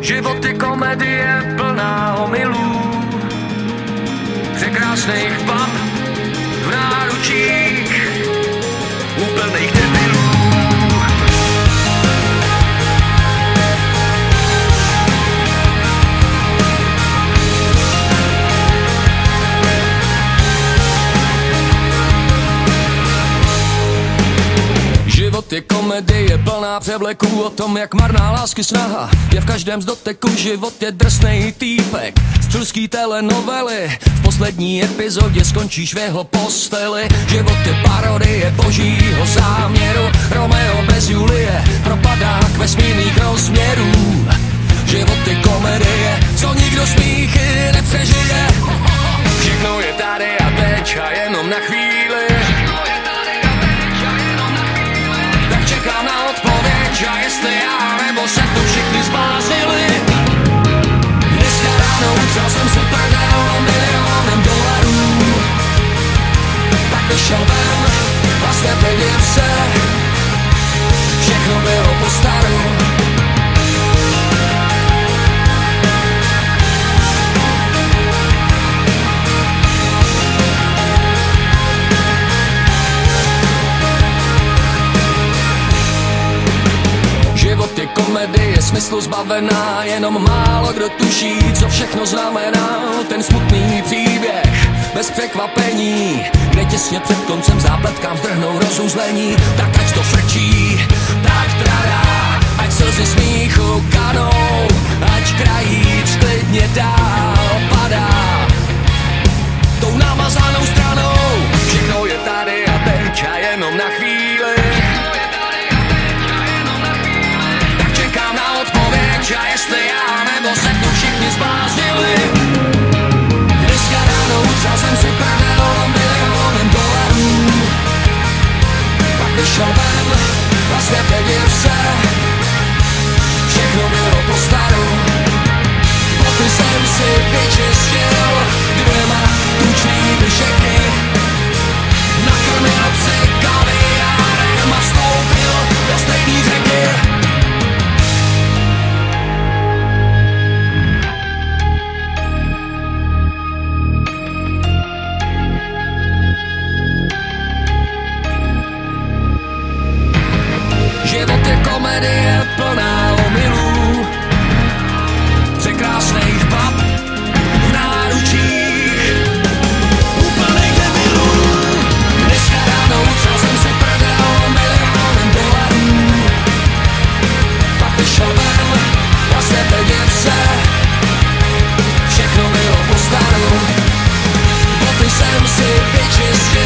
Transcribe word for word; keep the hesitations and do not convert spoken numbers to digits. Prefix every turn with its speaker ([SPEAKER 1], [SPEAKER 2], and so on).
[SPEAKER 1] Život je komedie plná omylů, překrásných bab v náručích úplných debilů. Život je komedie plná převleků o tom, jak marná lásky snaha je v každém z doteku. Život je drsnej týpek z čilský telenovely, v poslední epizodě skončíš v jeho posteli. Život je parodie božího záměru, Romeo bez Julie propadá k vesmírných rozměrů. Život je komedie, co nikdo smíchy nepřežije. Všechno je tady a teď a jenom na chvíli. Čekám na odpověď, a jestli já nebo se tu všichni zbláznili. Dneska ráno utřel jsem si prdel milionem dolarů, pak vyšel ven, vlastně viděl se, všechno bylo po staru. Život je komedie, smyslu zbavená, jenom málo kdo tuší, co všechno znamená ten smutný příběh bez překvapení, kde těsně před koncem zápletkám zdrhnou rozuzlení. Tak ať to frčí, tak tradá, ať slzy smíchu kanou, ať krajíc klidně dál padá tou namazanou stranou. Všechno je tady a teď a jenom na chvíli. A jestli já nebo se tu všichni zbláznili. Dneska ráno utřel jsem si prdel milionem dolarů, pak vyšel ven, vlastně viděl se, všechno bylo po staru. Boty jsem si vyčistil dvěma tučnými šeky, nakrmil psy kaviárem a vstoupil do stejný řeky. Život je komedie plná omylů, překrásných bab v náručích úplných debilů. Dneska ráno utřel jsem si prdel milionem dolarů, pak vyšel ven, vlastně viděl se, všechno bylo po staru. Boty jsem si vyčistil